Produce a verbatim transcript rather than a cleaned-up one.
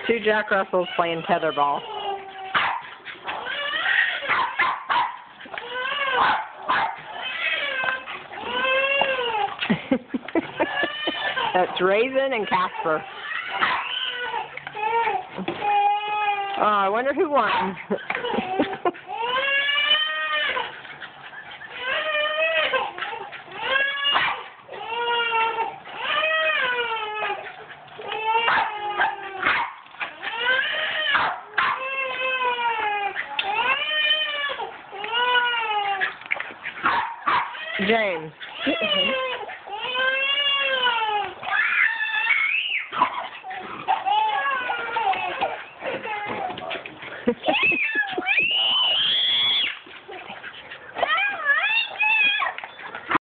Two Jack Russells playing tetherball. That's Raisin and Casper. Oh, I wonder who won. James.